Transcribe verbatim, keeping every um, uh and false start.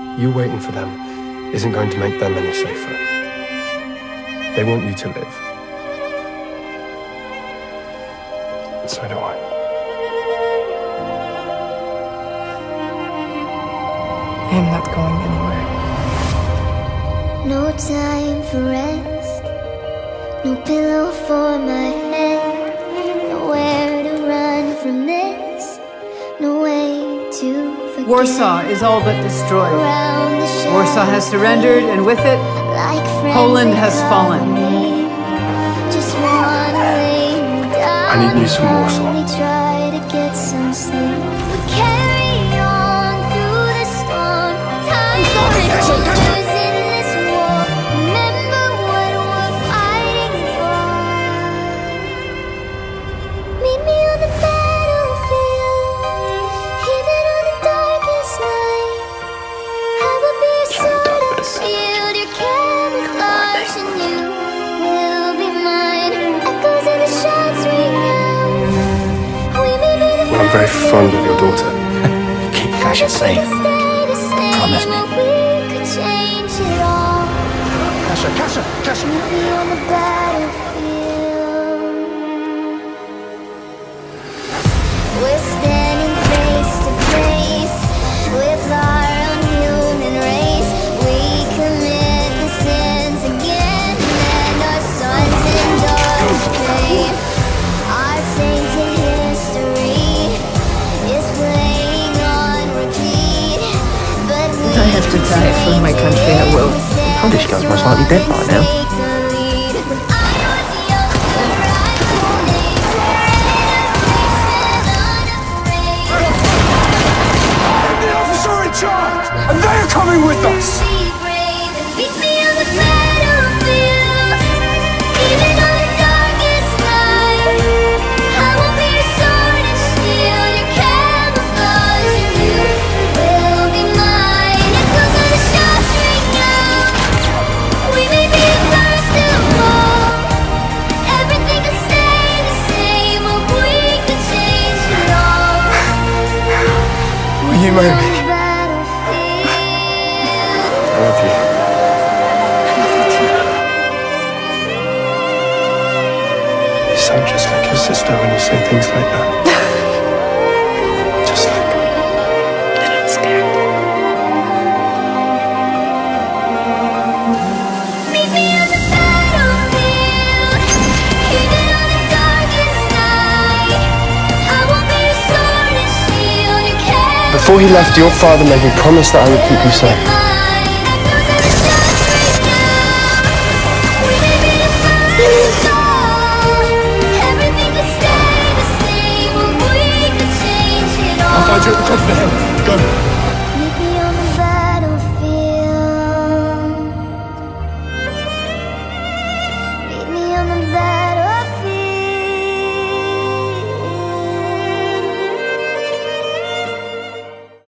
You waiting for them isn't going to make them any safer. They want you to live. And so do I. I am not going anywhere. No time for rest, no pillow for my head, nowhere to run from this, no way to forget. Warsaw is all but destroyed. Around the shadows Warsaw has surrendered, and with it, like Poland friends has that fallen. cover me. Just wanna lay me down. I need news from Warsaw. and they try to get some sleep. We carry on through the storm. Time soldiers in this war. Remember what we're fighting for. Meet me on the battlefield, even on the darkest night. I will be your sword and shield, your camouflage, and you will be mine. Echoes of the shots ring out. We may be the Well, I'm very fond of your daughter. Keep Kasia safe. Promise me. We could change it all. Kasia, Kasia, Kasia! Meet me on the battlefield. We're standing face to face with our own human race. We commit the sins again, and our sons and daughters pay. Our tainted history is playing on repeat. But If I have to die for my country, I will. Polish girl's most likely dead by now. The officer in charge! And they are coming with us! Meet me on the battlefield, even on the darkest night. I will be your sword and shield, your camouflage, and you will be mine. Echoes of the shots ring out. We may be the first to fall. Everything could stay the same, but we could change it all. Will you marry me? I love you. You sound just like your sister when you say things like that. Just like me. And I'm scared. Meet me on the battlefield, even on the darkest night. I will be your sword and shield, your camouflage. Before he left, your father made me promise that I would keep you safe. Everything could stay the same, but we could change it all. I'll find you at the top of the hill. Go.